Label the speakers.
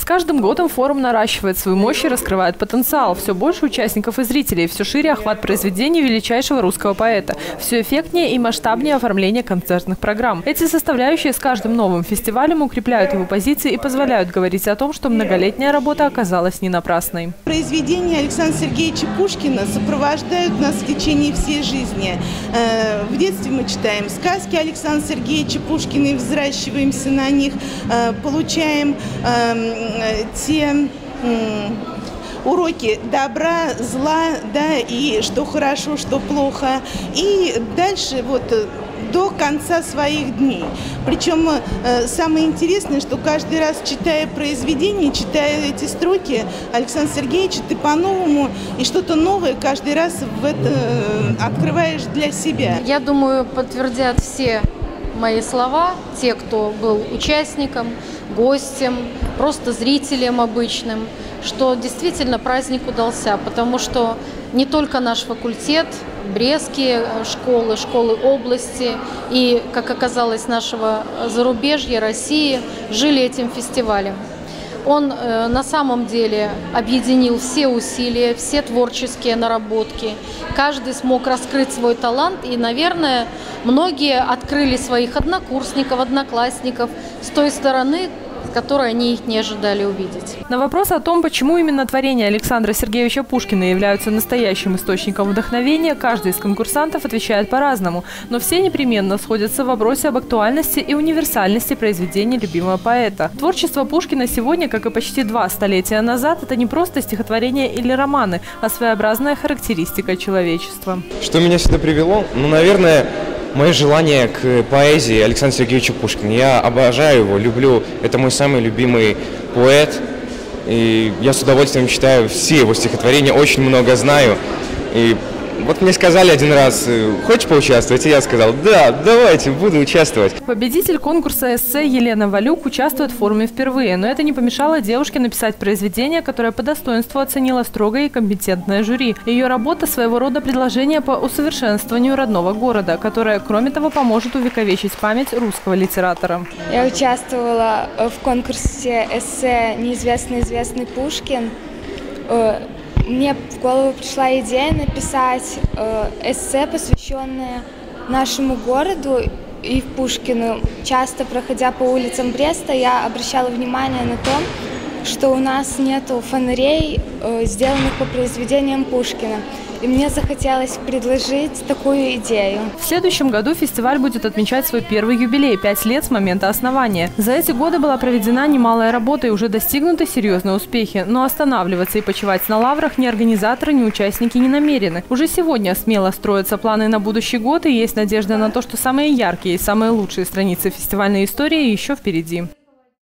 Speaker 1: каждым годом форум наращивает свою мощь и раскрывает потенциал. Все больше участников и зрителей, все шире охват произведений величайшего русского поэта. Все эффектнее и масштабнее оформление концертных программ. Эти составляющие с каждым новым фестивалем укрепляют его позиции и позволяют говорить о том, что многолетняя работа оказалась не напрасной.
Speaker 2: Произведения Александра Сергеевича Пушкина сопровождают нас в течение всей жизни. В детстве мы читаем сказки Александра Сергеевича Пушкина и взращиваемся на них, получаем те уроки добра, зла, да, и что хорошо, что плохо. И дальше вот до конца своих дней. Причем самое интересное, что каждый раз, читая произведение, читая эти строки Александра Сергеевича, ты по-новому и что-то новое каждый раз в это открываешь для себя.
Speaker 3: Я думаю, подтвердят все мои слова, те, кто был участником, гостем, просто зрителем обычным, что действительно праздник удался, потому что не только наш факультет, брестские школы, школы области и, как оказалось, нашего зарубежья, России, жили этим фестивалем. Он на самом деле объединил все усилия, все творческие наработки. Каждый смог раскрыть свой талант, и, наверное, многие открыли своих однокурсников, одноклассников с той стороны, с которой они их не ожидали увидеть.
Speaker 1: На вопрос о том, почему именно творения Александра Сергеевича Пушкина являются настоящим источником вдохновения, каждый из конкурсантов отвечает по-разному. Но все непременно сходятся в вопросе об актуальности и универсальности произведений любимого поэта. Творчество Пушкина сегодня, как и почти 2 столетия назад, это не просто стихотворения или романы, а своеобразная характеристика человечества.
Speaker 4: Что меня сюда привело? Ну, наверное, мое желание к поэзии Александра Сергеевича Пушкина. Я обожаю его, люблю. Это мой самый любимый поэт. И я с удовольствием читаю все его стихотворения, очень много знаю. И вот мне сказали один раз: хочешь поучаствовать? И я сказал: да, давайте, буду участвовать.
Speaker 1: Победитель конкурса эссе Елена Валюк участвует в форуме впервые, но это не помешало девушке написать произведение, которое по достоинству оценило строгое и компетентное жюри. Ее работа – своего рода предложение по усовершенствованию родного города, которое, кроме того, поможет увековечить память русского литератора.
Speaker 5: Я участвовала в конкурсе эссе «Неизвестный известный Пушкин». Мне в голову пришла идея написать эссе, посвященное нашему городу и Пушкину. Часто, проходя по улицам Бреста, я обращала внимание на то, что у нас нету фонарей, сделанных по произведениям Пушкина. И мне захотелось предложить такую идею.
Speaker 1: В следующем году фестиваль будет отмечать свой первый юбилей – 5 лет с момента основания. За эти годы была проведена немалая работа и уже достигнуты серьезные успехи. Но останавливаться и почивать на лаврах ни организаторы, ни участники не намерены. Уже сегодня смело строятся планы на будущий год, и есть надежда на то, что самые яркие и самые лучшие страницы фестивальной истории еще впереди.